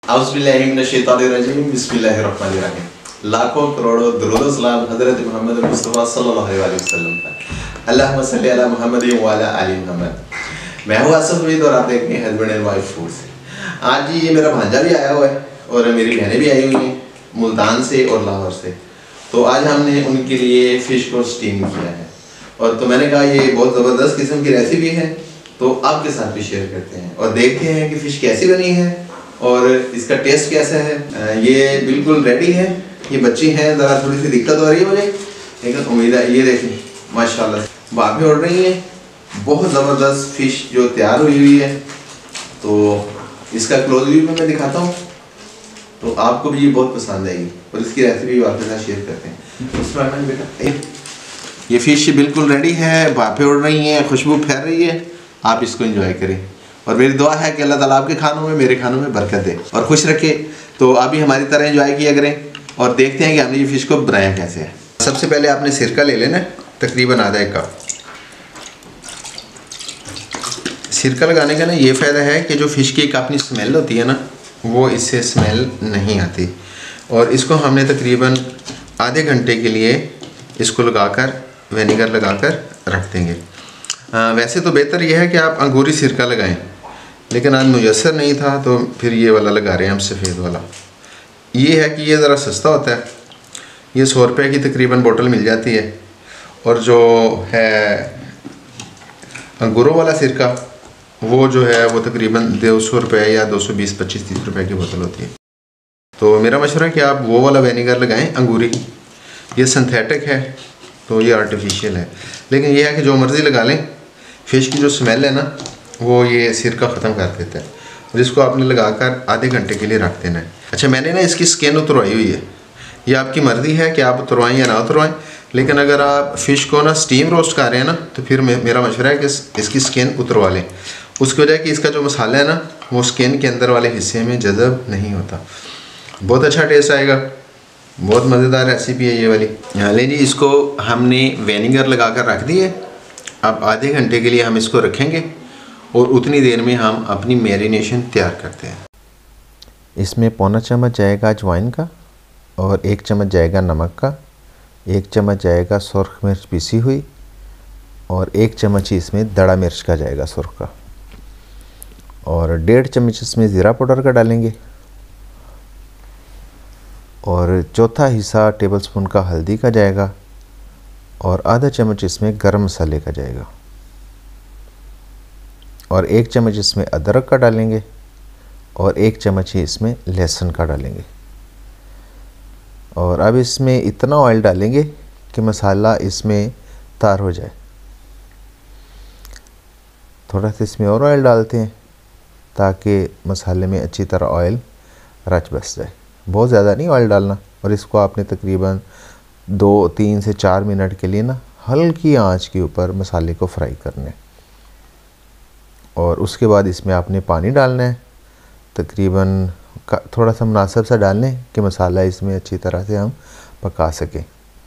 औज़ुबिल्लाहिमिनश्शैतानिर्रजीम बिस्मिल्लाहिर्रहमानिर्रहीम। लाखों करोड़ों दुरूद सलाम हज़रत मोहम्मद मुस्तफ़ा सल्लल्लाहु अलैहि वसल्लम पर। अल्लाहुम्मा सल्ली अला मुहम्मद व अला आलि मुहम्मद। मैं हूँ आसिफ उम्मीद और आप देख रहे हैं हस्बैंड एंड वाइफ फूड से। आज ये मेरा भांजा भी आया हुआ है और मेरी बहनें भी आई हुई हैं मुल्तान से और लाहौर से। तो आज हमने उनके लिए फ़िश को स्टीम किया है और तो मैंने कहा ये बहुत ज़बरदस्त किस्म की रेसिपी है तो आपके साथ भी शेयर करते हैं और देखते हैं कि फ़िश कैसी बनी है और इसका टेस्ट कैसा है। ये बिल्कुल रेडी है। ये बच्ची हैं, ज़रा थोड़ी सी दिक्कत हो रही है मुझे, लेकिन उम्मीद है। ये देखें माशाल्लाह भापें उड़ रही हैं। बहुत ज़बरदस्त फ़िश जो तैयार हुई है। तो इसका क्लोज व्यू में मैं दिखाता हूँ तो आपको भी ये बहुत पसंद आएगी और इसकी रेसिपी आपके साथ शेयर करते हैं। उसमें बेटा ये फ़िश बिल्कुल रेडी है, भापें उड़ रही हैं, खुशबू फैल रही है। आप इसको एंजॉय करें और मेरी दुआ है कि अल्लाह ताला आपके खानों में, मेरे खानों में बरकत दे और खुश रखे। तो अभी हमारी तरह एंजॉय किया करें और देखते हैं कि हमने ये फ़िश को बनाया कैसे है। सबसे पहले आपने सिरका ले लेना है, तकरीबन आधा एक कप। सिरका लगाने का ना ये फ़ायदा है कि जो फ़िश की एक अपनी स्मेल होती है ना, वो इससे स्मेल नहीं आती। और इसको हमने तकरीबन आधे घंटे के लिए इसको लगाकर विनेगर लगाकर रख देंगे। वैसे तो बेहतर यह है कि आप अंगूरी सिरका लगाएं, लेकिन आज मुयस्सर नहीं था तो फिर ये वाला लगा रहे हैं हम, सफ़ेद वाला। ये है कि ये ज़रा सस्ता होता है। ये 100 रुपये की तकरीबन बोतल मिल जाती है और जो है अंगूरों वाला सिरका वो जो है वो तकरीबन 200 रुपये या 220, 25, 30 रुपये की बोतल होती है। तो मेरा मशवरा है कि आप वो वाला विनेगर लगाएं अंगूरी। ये सिंथेटिक है तो ये आर्टिफिशियल है, लेकिन ये है कि जो मर्ज़ी लगा लें, फ़िश की जो स्मेल है ना वो ये सिरका ख़त्म कर देता है। और इसको आपने लगाकर आधे घंटे के लिए रख देना है। अच्छा, मैंने ना इसकी स्किन उतरवाई हुई है। ये आपकी मर्ज़ी है कि आप उतरवाएं या ना उतरवाएं, लेकिन अगर आप फ़िश को ना स्टीम रोस्ट कर रहे हैं ना तो फिर मेरा मशवरा है कि इसकी स्किन उतरवा लें। उसकी वजह कि इसका जो मसाला है ना वो स्किन के अंदर वाले हिस्से में जज़ब नहीं होता। बहुत अच्छा टेस्ट आएगा। बहुत मज़ेदार रेसिपी है ये वाली। लें जी, इसको हमने विनेगर लगा कर रख दिए। अब आधे घंटे के लिए हम इसको रखेंगे और उतनी देर में हम अपनी मैरिनेशन तैयार करते हैं। इसमें पौना चम्मच जाएगा अजवाइन का और 1 चम्मच जाएगा नमक का, 1 चम्मच जाएगा सुर्ख मिर्च पीसी हुई और 1 चम्मच ही इसमें दड़ा मिर्च का जाएगा सुर्ख का, और 1.5 चम्मच इसमें ज़ीरा पाउडर का डालेंगे और चौथा हिस्सा टेबलस्पून का हल्दी का जाएगा और आधा चम्मच इसमें गरम मसाले का जाएगा और 1 चम्मच इसमें अदरक का डालेंगे और 1 चम्मच ही इसमें लहसुन का डालेंगे। और अब इसमें इतना ऑयल डालेंगे कि मसाला इसमें तार हो जाए। थोड़ा सा इसमें और ऑयल डालते हैं ताकि मसाले में अच्छी तरह ऑयल रच बस जाए। बहुत ज़्यादा नहीं ऑयल डालना। और इसको आपने तकरीबन 2, 3 से 4 मिनट के लिए ना हल्की आंच के ऊपर मसाले को फ्राई करना है। और उसके बाद इसमें आपने पानी डालना है, तकरीबन थोड़ा सा मुनासिब सा डालने कि मसाला इसमें अच्छी तरह से हम पका सकें।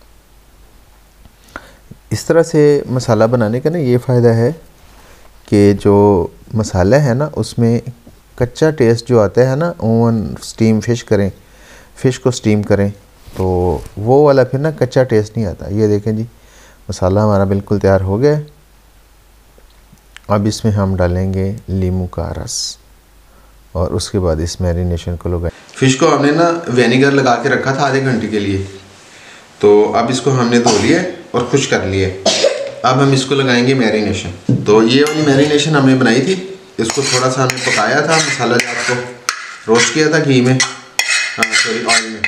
इस तरह से मसाला बनाने का ना ये फ़ायदा है कि जो मसाला है ना उसमें कच्चा टेस्ट जो आता है ना, ओवन स्टीम फ़िश को स्टीम करें तो वो वाला फिर ना कच्चा टेस्ट नहीं आता। ये देखें जी, मसाला हमारा बिल्कुल तैयार हो गया है। अब इसमें हम डालेंगे नींबू का रस और उसके बाद इस मैरिनेशन को लगाएं। फ़िश को हमने ना विनेगर लगा के रखा था आधे घंटे के लिए, तो अब इसको हमने धो लिया और खुश कर लिया। अब हम इसको लगाएंगे मैरिनेशन। तो ये वाली मैरिनेशन हमने बनाई थी। इसको थोड़ा सा हमने पकाया था, मसाला जात को रोस्ट किया था घी में, सॉरी ऑयल में।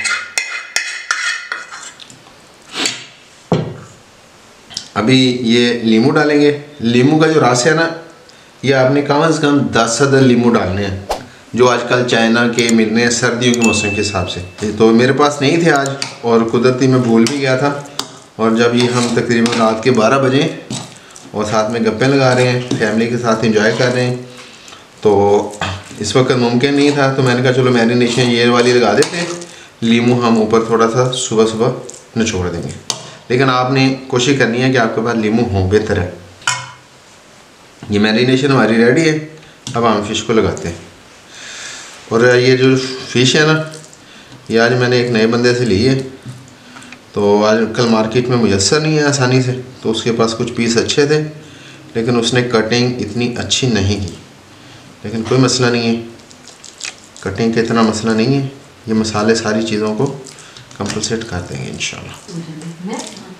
अभी ये नींबू डालेंगे। नींबू का जो रस है ना, ये आपने कम से कम 10 अदद नींबू डालने हैं जो आजकल चाइना के मिल रहे हैं सर्दियों के मौसम के हिसाब से। तो मेरे पास नहीं थे आज और कुदरती मैं भूल भी गया था। और जब ये हम तकरीबन रात के 12 बजे और साथ में गप्पे लगा रहे हैं, फैमिली के साथ एंजॉय कर रहे हैं, तो इस वक्त मुमकिन नहीं था। तो मैंने कहा चलो मैरिनेशन ये वाली लगा देते हैं। नींबू हम ऊपर थोड़ा सा सुबह सुबह निचोड़ देंगे, लेकिन आपने कोशिश करनी है कि आपके पास नींबू हो, बेहतर है। ये मैरिनेशन हमारी रेडी है। अब हम फ़िश को लगाते हैं। और ये जो फ़िश है ना, ये आज मैंने एक नए बंदे से ली है, तो आज कल मार्केट में मुयस्सर नहीं है आसानी से, तो उसके पास कुछ पीस अच्छे थे लेकिन उसने कटिंग इतनी अच्छी नहीं की। लेकिन कोई मसला नहीं है, कटिंग का इतना मसला नहीं है, ये मसाले सारी चीज़ों को कंपलसेट कर देंगे इंशाल्लाह।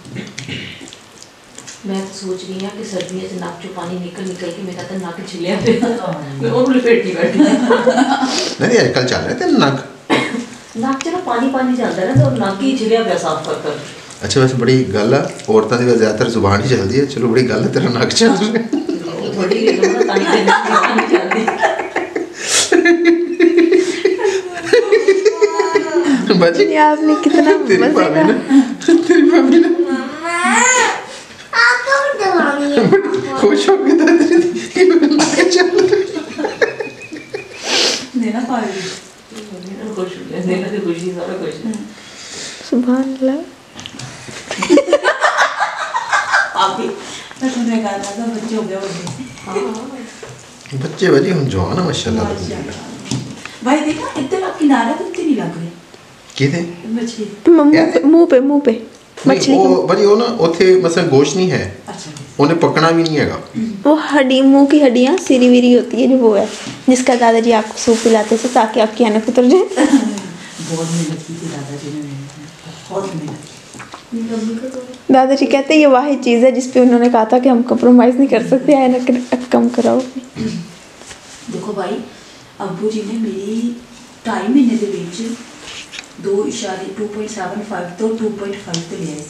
मैं तो सोच रही हूँ कि सर्दियों से नाक चो पानी निकल के मेरा तो नाक छिलिया मैं और लपेट नहीं बैठी नहीं आजकल चल रहे थे नाक चलो पानी चलता है ना, तो नाक ही छिलिया पे साफ कर। अच्छा वैसे बड़ी गल है, औरतों की ज़्यादातर जुबान ही चलती है, चलो बड़ी गल है तेरा नाक चल रहा है। आपने कितना खुश हो सुभान अल्लाह। बच्चे बजी हम जवान है माशाल्लाह। भाई देखा इधर आपकी नारा कितनी नहीं लग रही किथे मछली मुंह पे मछली वो बजी वो ना उथे मतलब गोश्त नहीं है, उन्हें पकना भी नहीं हैगा। वो हड्डी, मुंह की हड्डियाँ सिरी विरी होती है, जो वो है जिसका दादाजी आपको सूप पिलाते थे ताकि आपकी अनक उतर जाए। बहुत मेहनत की थी दादाजी ने, बहुत मेहनत। दादाजी कहते हैं ये वाहिद चीज़ है जिस पे उन्होंने कहा था कि हम कंप्रोमाइज़ नहीं कर सकते, अनक कम कराओ। देखो भाई, अब्बू जी ने मेरी 2.5 महीने के बीच 2.75 तो 2.5 पे लिया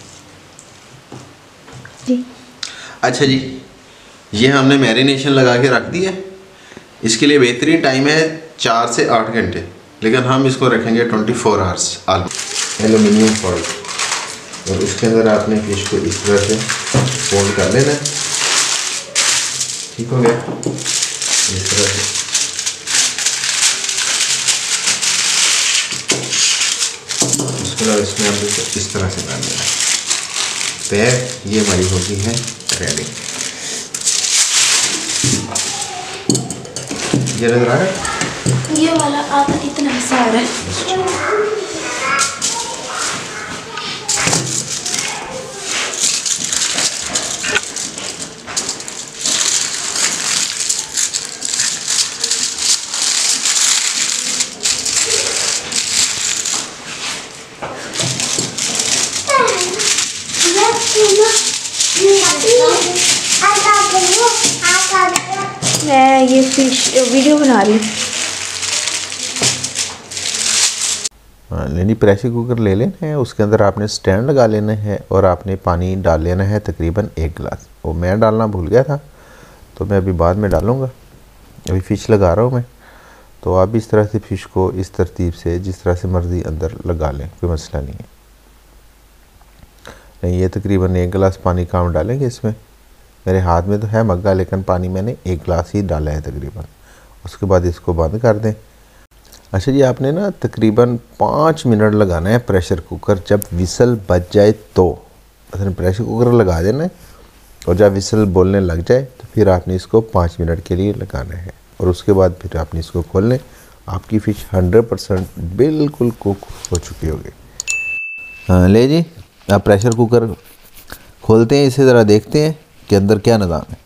जी। अच्छा जी, ये हमने मैरिनेशन लगा के रख दी है। इसके लिए बेहतरीन टाइम है 4 से 8 घंटे, लेकिन हम इसको रखेंगे 24 आवर्स एल्यूमिनियम फॉइल। और उसके अंदर आपने फिश को इस तरह से फोल्ड कर लेना है, ठीक हो गया। इस तरह से उसके बाद इसमें हमने इस तरह से डाल देना पैर। ये हमारी होती है रेडी। ये नजर आ रहा है, ये वाला आधा कितना हिस्सा आ रहा है। मैं ये फिश वीडियो बना रही हूँ। यानी प्रेशर कुकर ले लेना है, उसके अंदर आपने स्टैंड लगा लेना है और आपने पानी डाल लेना है तकरीबन 1 गिलास। वो मैं डालना भूल गया था तो मैं अभी बाद में डालूँगा, अभी फ़िश लगा रहा हूँ मैं। तो आप इस तरह से फ़िश को इस तरतीब से जिस तरह से मर्ज़ी अंदर लगा लें, कोई मसला नहीं है। नहीं, ये तकरीबन 1 गिलास पानी काम डालेंगे इसमें। मेरे हाथ में तो है मग्गा, लेकिन पानी मैंने 1 गिलास ही डाला है तकरीबन। उसके बाद इसको बंद कर दें। अच्छा जी, आपने ना तकरीबन 5 मिनट लगाना है प्रेशर कुकर। जब विसल बज जाए तो मतलब प्रेशर कुकर लगा देना है, और जब विसल बोलने लग जाए तो फिर आपने इसको 5 मिनट के लिए लगाना है, और उसके बाद फिर आपने इसको खोल लें। आपकी फ़िश 100% बिल्कुल कुक हो चुकी होगी। हाँ ले जी, आप प्रेशर कुकर खोलते हैं, इसे ज़रा देखते हैं कि अंदर क्या निज़ाम है।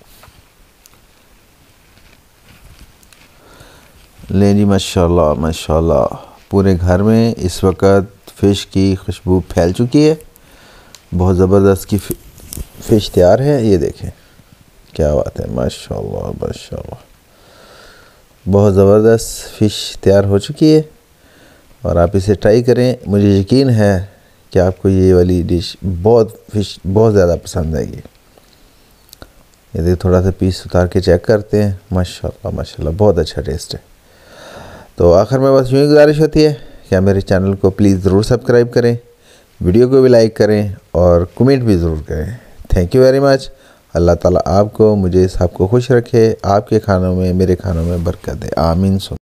ले जी, माशाल्लाह माशाल्लाह, पूरे घर में इस वक्त फ़िश की खुशबू फैल चुकी है। बहुत ज़बरदस्त की फ़िश तैयार है। ये देखें क्या बात है, माशाल्लाह माशाल्लाह, बहुत ज़बरदस्त फ़िश तैयार हो चुकी है। और आप इसे ट्राई करें, मुझे यकीन है कि आपको ये वाली डिश फ़िश बहुत ज़्यादा पसंद आएगी। ये देखिए, थोड़ा सा पीस उतार के चेक करते हैं। माशाल्लाह माशाल्लाह, बहुत अच्छा टेस्ट है। तो आखिर में बस यूँ ही गुजारिश होती है कि आप मेरे चैनल को प्लीज़ ज़रूर सब्सक्राइब करें, वीडियो को भी लाइक करें और कमेंट भी ज़रूर करें। Thank you very much. अल्लाह ताला आपको, मुझे सबको खुश रखे, आपके खानों में, मेरे खानों में बरकत दे। आमीन।